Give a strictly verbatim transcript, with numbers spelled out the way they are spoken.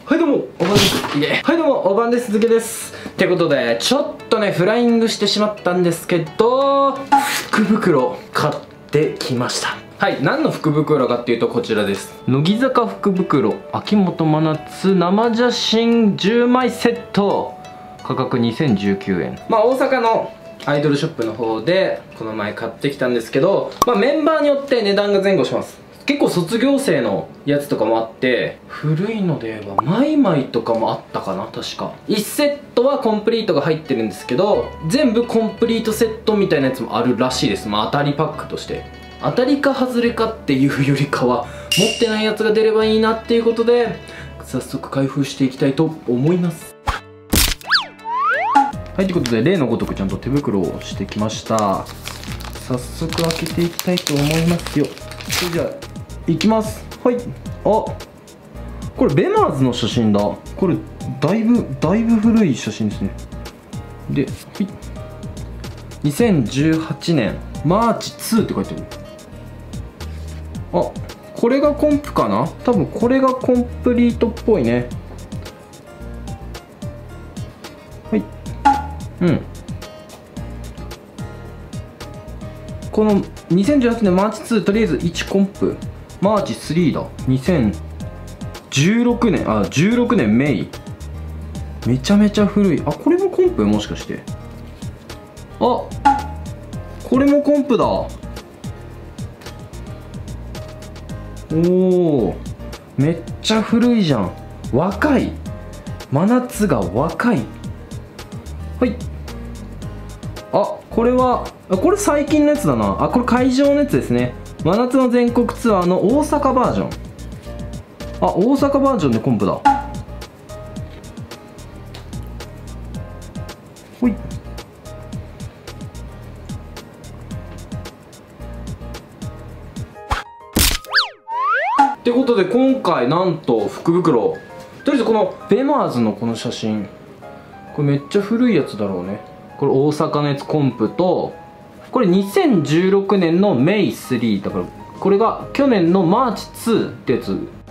はいどうも、おばんです。いえ。はいどうも、おばんです。続けです。ってことで、ちょっとね、フライングしてしまったんですけど、福袋買ってきました。はい、何の福袋かっていうとこちらです。乃木坂福袋、秋元真夏生写真じゅうまいセット。価格にせんじゅうきゅうえん。まあ、大阪のアイドルショップの方で、この前買ってきたんですけど、まあ、メンバーによって値段が前後します。結構卒業生のやつとかもあって、古いので言えばマイマイとかもあったかな、確か。いちセットはコンプリートが入ってるんですけど、全部コンプリートセットみたいなやつもあるらしいです。まあ当たりパックとして。当たりか外れかっていうよりかは、持ってないやつが出ればいいなっていうことで、早速開封していきたいと思います。はい、ということで例のごとくちゃんと手袋をしてきました。早速開けていきたいと思いますよ。それじゃあいきます。はい。あ、これベマーズの写真だ。これだいぶだいぶ古い写真ですね。で、はい、にせんじゅうはちねんマーチツーって書いてある。あ、これがコンプかな。多分これがコンプリートっぽいね。はい。うん、このにせんじゅうはちねんマーチツー、とりあえずいちコンプ、マーチスリーだ。にせんじゅうろくねん、あ、じゅうろくねんメイ。めちゃめちゃ古い。あ、これもコンプもしかして。あ、これもコンプだ。おお、めっちゃ古いじゃん。若い。真夏が若い。はい。あ、これは、あ、これ最近のやつだな。あ、これ会場のやつですね。真夏の全国ツアーの大阪バージョン。あ、大阪バージョンでコンプだ。ほい。ってことで今回なんと福袋。とりあえずこのベマーズのこの写真。これめっちゃ古いやつだろうね。これ大阪のやつコンプと、これにせんじゅうろくねんのメイスリーだから、これが去年のマーチツーってやつ